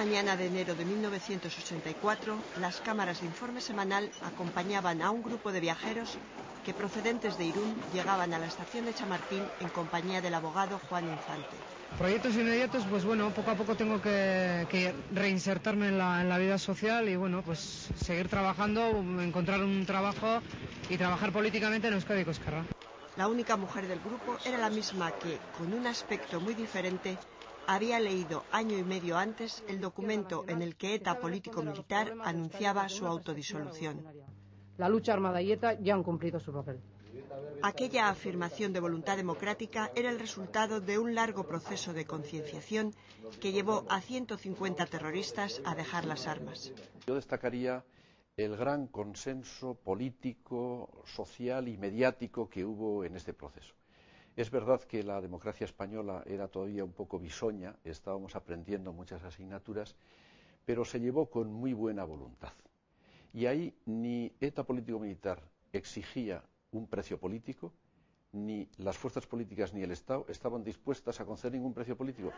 mañana de enero de 1984, las cámaras de informe semanal acompañaban a un grupo de viajeros que, procedentes de Irún, llegaban a la estación de Chamartín en compañía del abogado Juan Infante. Proyectos inmediatos, pues bueno, poco a poco tengo que reinsertarme en la vida social y bueno, pues seguir trabajando, encontrar un trabajo y trabajar políticamente en Euskadi y Ezkerra. La única mujer del grupo era la misma que, con un aspecto muy diferente, había leído año y medio antes el documento en el que ETA político-militar anunciaba su autodisolución. La lucha armada y ETA ya han cumplido su papel. Aquella afirmación de voluntad democrática era el resultado de un largo proceso de concienciación que llevó a 150 terroristas a dejar las armas. Yo destacaría el gran consenso político, social y mediático que hubo en este proceso. Es verdad que la democracia española era todavía un poco bisoña, estábamos aprendiendo muchas asignaturas, pero se llevó con muy buena voluntad. Y ahí ni ETA político-militar exigía un precio político, ni las fuerzas políticas ni el Estado estaban dispuestas a conceder ningún precio político.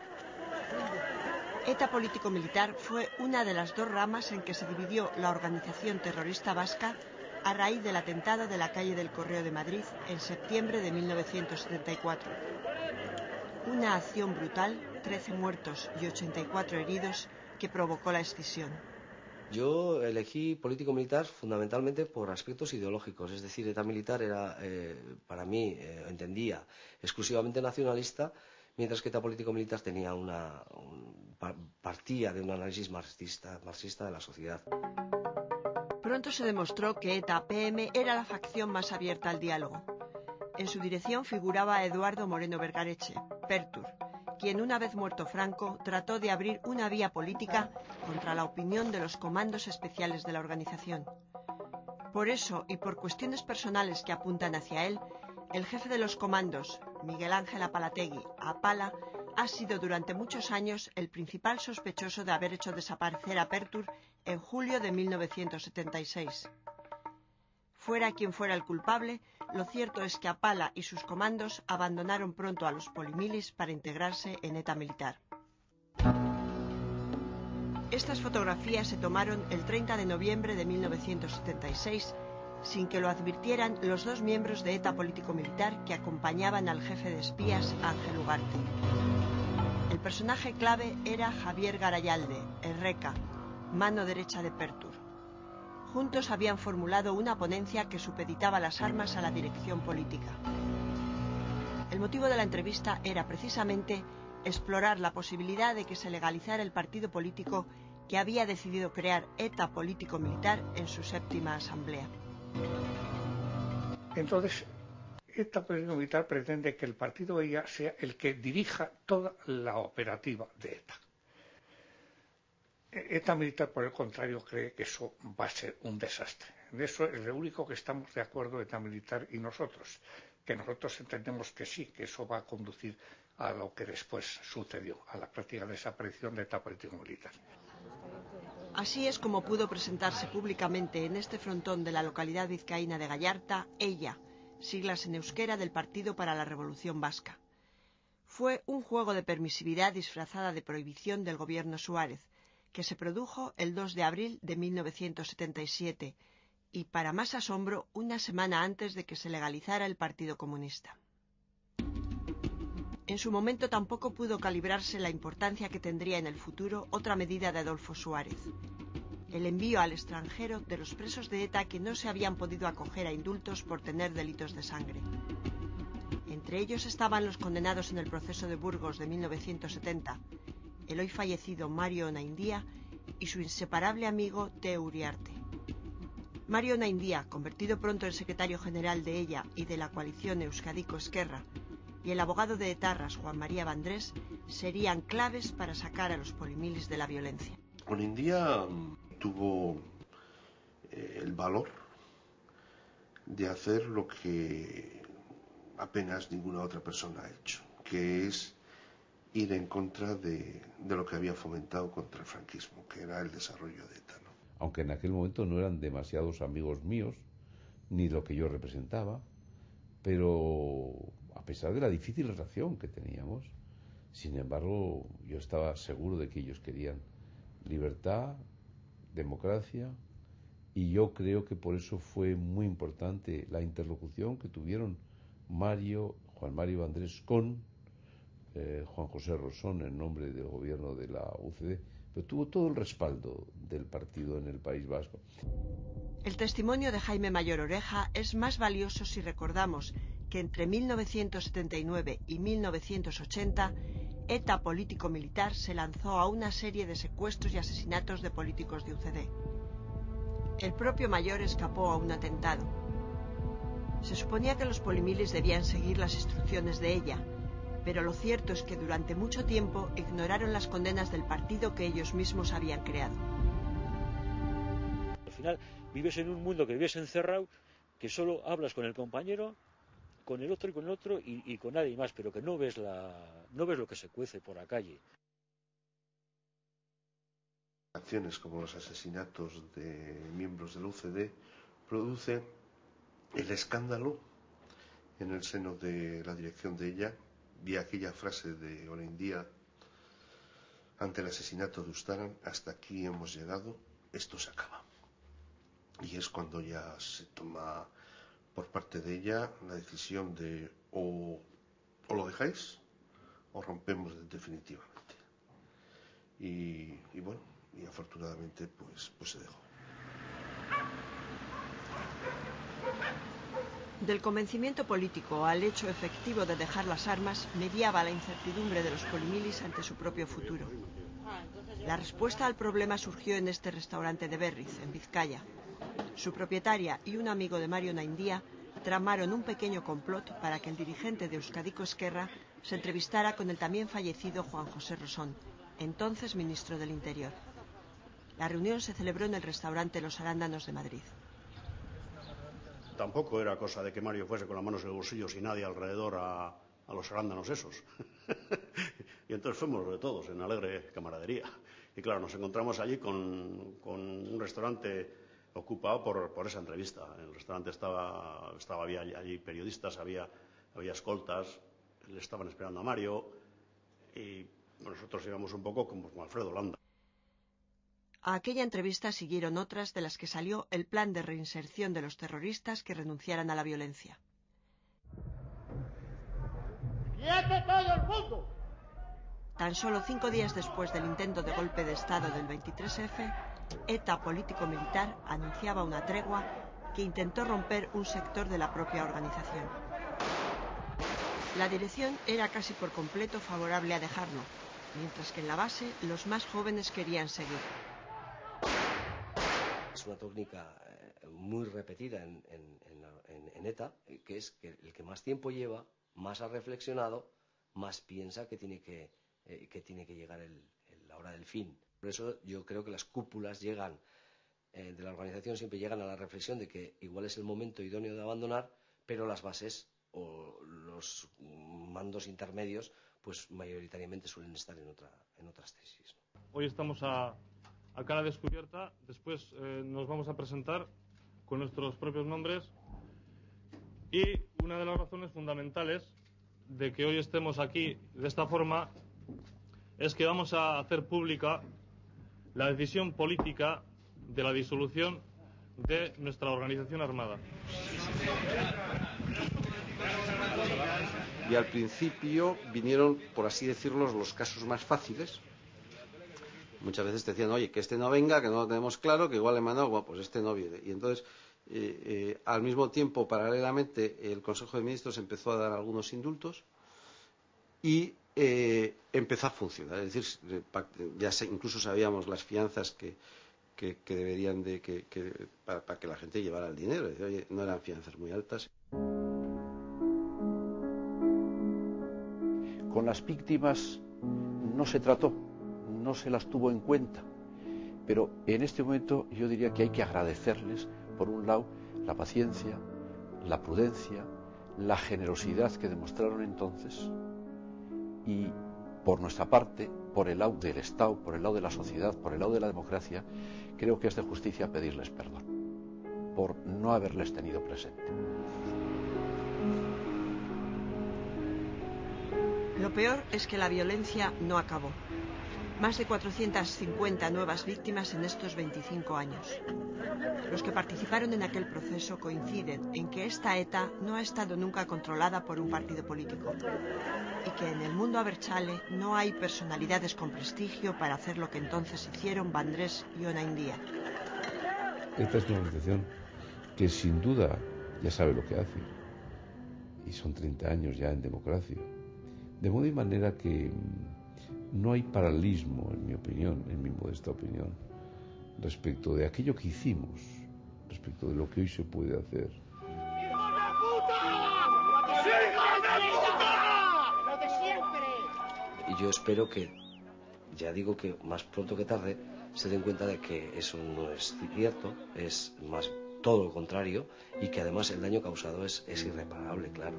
ETA político-militar fue una de las dos ramas en que se dividió la organización terrorista vasca a raíz del atentado de la calle del Correo de Madrid en septiembre de 1974. Una acción brutal, 13 muertos y 84 heridos, que provocó la escisión. Yo elegí político-militar fundamentalmente por aspectos ideológicos, es decir, ETA militar era, para mí, entendía, exclusivamente nacionalista, mientras que ETA político-militar tenía partía de un análisis marxista de la sociedad. Pronto se demostró que ETA-PM era la facción más abierta al diálogo. En su dirección figuraba Eduardo Moreno Vergareche, Pertur, quien, una vez muerto Franco, trató de abrir una vía política contra la opinión de los comandos especiales de la organización. Por eso, y por cuestiones personales que apuntan hacia él, el jefe de los comandos, Miguel Ángel Apalategui, Apala, ha sido durante muchos años el principal sospechoso de haber hecho desaparecer a Pertur en julio de 1976. Fuera quien fuera el culpable, lo cierto es que Apala y sus comandos abandonaron pronto a los polimilis para integrarse en ETA militar. Estas fotografías se tomaron el 30 de noviembre de 1976, sin que lo advirtieran los dos miembros de ETA político-militar que acompañaban al jefe de espías, Ángel Ugarte. El personaje clave era Javier Garayalde, el Reca, mano derecha de Pertur. Juntos habían formulado una ponencia que supeditaba las armas a la dirección política. El motivo de la entrevista era precisamente explorar la posibilidad de que se legalizara el partido político que había decidido crear ETA político-militar en su 7ª asamblea. Entonces, ETA político-militar pretende que el partido ETA sea el que dirija toda la operativa de ETA. ETA militar, por el contrario, cree que eso va a ser un desastre. De eso es lo único que estamos de acuerdo ETA militar y nosotros, que nosotros entendemos que sí, que eso va a conducir a lo que después sucedió, a la práctica desaparición de ETA político-militar. Así es como pudo presentarse públicamente en este frontón de la localidad vizcaína de Gallarta, EIA, siglas en euskera del Partido para la Revolución Vasca. Fue un juego de permisividad disfrazada de prohibición del gobierno Suárez, que se produjo el 2 de abril de 1977 y, para más asombro, una semana antes de que se legalizara el Partido Comunista. En su momento tampoco pudo calibrarse la importancia que tendría en el futuro otra medida de Adolfo Suárez: el envío al extranjero de los presos de ETA que no se habían podido acoger a indultos por tener delitos de sangre. Entre ellos estaban los condenados en el proceso de Burgos de 1970, el hoy fallecido Mario Onaindia y su inseparable amigo Teo Uriarte. Mario Onaindia, convertido pronto en secretario general de ella y de la coalición Euskadi-Ezkerra, y el abogado de etarras Juan María Vandrés serían claves para sacar a los polimilis de la violencia. Onaindia tuvo el valor de hacer lo que apenas ninguna otra persona ha hecho, que es ir en contra de lo que había fomentado contra el franquismo, que era el desarrollo de ETA, ¿no? Aunque en aquel momento no eran demasiados amigos míos, ni lo que yo representaba, pero a pesar de la difícil relación que teníamos, sin embargo, yo estaba seguro de que ellos querían libertad, democracia, y yo creo que por eso fue muy importante la interlocución que tuvieron Juan Mario Andrés con Juan José Rosón en nombre del gobierno de la UCD, pero tuvo todo el respaldo del partido en el País Vasco. El testimonio de Jaime Mayor Oreja es más valioso si recordamos que entre 1979 y 1980 ETA político-militar se lanzó a una serie de secuestros y asesinatos de políticos de UCD. El propio Mayor escapó a un atentado. Se suponía que los polimilis debían seguir las instrucciones de ella, pero lo cierto es que durante mucho tiempo ignoraron las condenas del partido que ellos mismos habían creado. Al final vives en un mundo que vives encerrado, que solo hablas con el compañero, con el otro y con nadie más, pero que no ves lo que se cuece por la calle. Acciones como los asesinatos de miembros del UCD producen el escándalo en el seno de la dirección de ella. Vi aquella frase de Oren Díaz ante el asesinato de Ustaran: hasta aquí hemos llegado, esto se acaba. Y es cuando ya se toma por parte de ella la decisión de o lo dejáis o rompemos definitivamente. Y bueno, y afortunadamente pues se dejó. Del convencimiento político al hecho efectivo de dejar las armas mediaba la incertidumbre de los polimilis ante su propio futuro. La respuesta al problema surgió en este restaurante de Berriz, en Vizcaya. Su propietaria y un amigo de Mario Naindía tramaron un pequeño complot para que el dirigente de Euskadiko Ezkerra se entrevistara con el también fallecido Juan José Rosón, entonces ministro del Interior. La reunión se celebró en el restaurante Los Arándanos de Madrid. Tampoco era cosa de que Mario fuese con las manos en los bolsillos y nadie alrededor a los arándanos esos. Y entonces fuimos de todos en alegre camaradería. Y claro, nos encontramos allí con un restaurante ocupado por esa entrevista. En el restaurante había allí periodistas, había escoltas, le estaban esperando a Mario y nosotros íbamos un poco como Alfredo Landa. A aquella entrevista siguieron otras de las que salió el plan de reinserción de los terroristas que renunciaran a la violencia. ¡Quieto todo el mundo! Tan solo 5 días después del intento de golpe de Estado del 23F, ETA político-militar anunciaba una tregua que intentó romper un sector de la propia organización. La dirección era casi por completo favorable a dejarlo, mientras que en la base los más jóvenes querían seguir. Es una técnica muy repetida en ETA, que es que el que más tiempo lleva, más ha reflexionado, más piensa que tiene que llegar la hora del fin. Por eso yo creo que las cúpulas de la organización siempre llegan a la reflexión de que igual es el momento idóneo de abandonar, pero las bases o los mandos intermedios pues mayoritariamente suelen estar en otras tesis. Hoy estamos a cara descubierta, después nos vamos a presentar con nuestros propios nombres, y una de las razones fundamentales de que hoy estemos aquí de esta forma es que vamos a hacer pública la decisión política de la disolución de nuestra organización armada. Y al principio vinieron, por así decirlo, los casos más fáciles. Muchas veces te decían, oye, que este no venga, que no lo tenemos claro, que igual le mandado, bueno, pues este no viene. Y entonces, al mismo tiempo, paralelamente, el Consejo de Ministros empezó a dar algunos indultos y empezó a funcionar. Es decir, ya incluso sabíamos las fianzas que deberían para que la gente llevara el dinero. Es decir, oye, no eran fianzas muy altas. Con las víctimas no se trató, no se las tuvo en cuenta, pero en este momento yo diría que hay que agradecerles, por un lado, la paciencia, la prudencia, la generosidad que demostraron entonces, y por nuestra parte, por el lado del Estado, por el lado de la sociedad, por el lado de la democracia, creo que es de justicia pedirles perdón por no haberles tenido presente. Lo peor es que la violencia no acabó. Más de 450 nuevas víctimas en estos 25 años. Los que participaron en aquel proceso coinciden en que esta ETA no ha estado nunca controlada por un partido político y que en el mundo abertzale no hay personalidades con prestigio para hacer lo que entonces hicieron Vandrés y Onain Díaz. Esta es una organización que sin duda ya sabe lo que hace y son 30 años ya en democracia. De modo y manera que no hay paralelismo, en mi opinión, en mi modesta opinión, respecto de aquello que hicimos, respecto de lo que hoy se puede hacer. Y yo espero que, ya digo que más pronto que tarde, se den cuenta de que eso no es cierto, es más todo lo contrario, y que además el daño causado es irreparable, claro.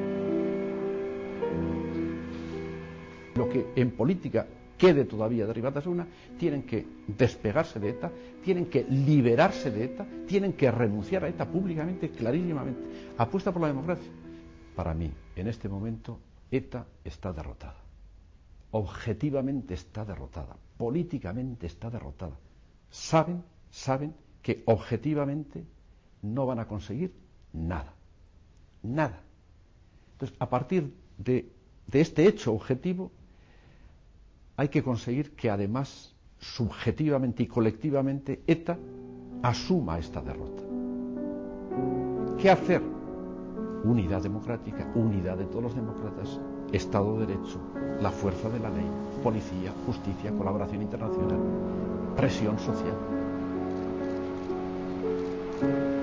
Lo que en política quede todavía de Ribatasuna, tienen que despegarse de ETA, tienen que liberarse de ETA, tienen que renunciar a ETA públicamente, clarísimamente. Apuesta por la democracia. Para mí, en este momento, ETA está derrotada. Objetivamente está derrotada. Políticamente está derrotada. Saben que objetivamente no van a conseguir nada. Nada. Entonces, a partir de este hecho objetivo, hay que conseguir que además, subjetivamente y colectivamente, ETA asuma esta derrota. ¿Qué hacer? Unidad democrática, unidad de todos los demócratas, Estado de Derecho, la fuerza de la ley, policía, justicia, colaboración internacional, presión social.